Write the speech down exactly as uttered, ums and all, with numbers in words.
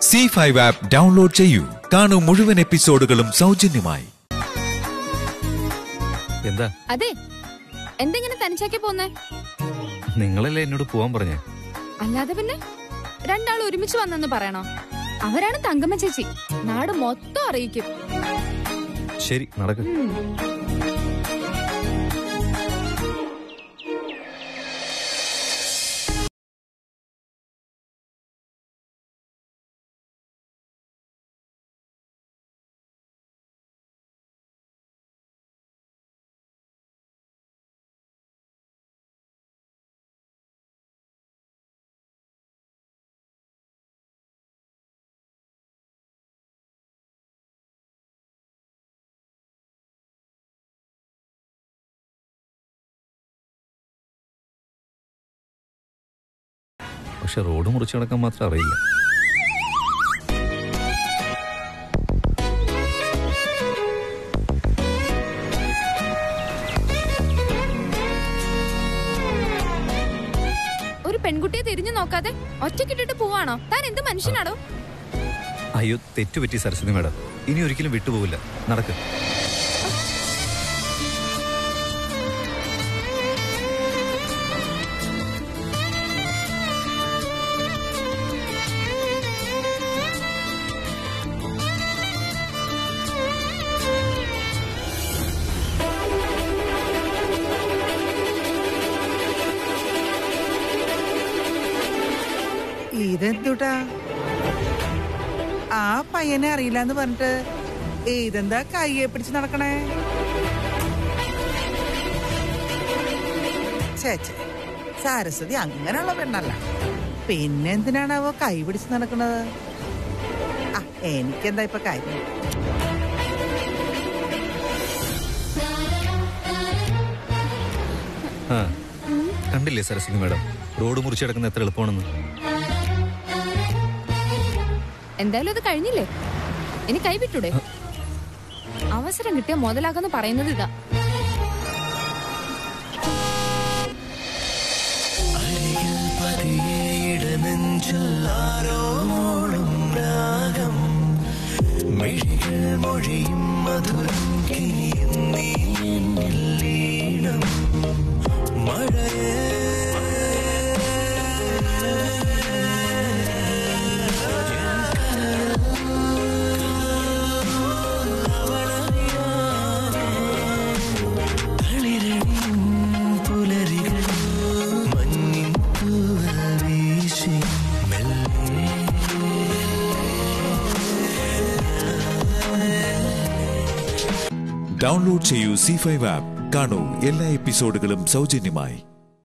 See five app download ചെയ്യൂ. കാണൂ മുഴുവൻ എപ്പിസോഡുകളും സൗജന്യമായി. എന്താ? അതെ, എന്തെങ്ങനെ തനിച്ചാക്കി പോന്നേ? നിങ്ങളല്ലേ എന്നോട് പോവാൻ പറഞ്ഞേ? അല്ലാതെ പിന്നെ രണ്ടാൾ ഒരുമിച്ച് വന്നെന്ന് പറയണോ? അവരാണ് തങ്കമ്മ ചേച്ചി. നാട് മൊത്തം അറിയിക്കും. ശരി, നടക്ക്. പക്ഷെ റോഡ് മുറിച്ച് കിടക്കാൻ മാത്രം അറിയില്ല. ഒരു പെൺകുട്ടിയെ തിരിഞ്ഞു നോക്കാതെ ഒറ്റക്കിട്ടിട്ട് പോവാണോ? താൻ എന്ത് മനുഷ്യനാണോ? അയ്യോ, തെറ്റുപറ്റി സരസ്വതി മേഡം. ഇനി ഒരിക്കലും വിട്ടുപോകില്ല. നടക്ക്. ഇതെന്തുട്ടാ? ആ പയ്യനെ അറിയില്ലെന്ന് പറഞ്ഞിട്ട് ഇതെന്താ കയ്യെ പിടിച്ച് നടക്കണേ? ചേച്ചേ, സരസ്വതി അങ്ങനെയുള്ള പെണ്ണല്ല. പിന്നെന്തിനാണാവോ കൈ പിടിച്ച് നടക്കണത്? ആ, എനിക്കെന്താ ഇപ്പൊ കാര്യം? ആ, കണ്ടില്ലേ സരസ്വതി മേഡം, റോഡ് മുറിച്ച് കിടക്കുന്ന എത്ര എളുപ്പമാണെന്ന്. എന്തായാലും അത് കഴിഞ്ഞില്ലേ? ഇനി കൈവിട്ടൂടെ? അവസരം കിട്ടിയ മുതലാകാന്ന് പറയുന്നത് ഇതാ. ഡൗൺലോഡ് ചെയ്യൂ സീ ഫൈവ് ആപ്പ്. കാണൂ എല്ലാ എപ്പിസോഡുകളും സൗജന്യമായി.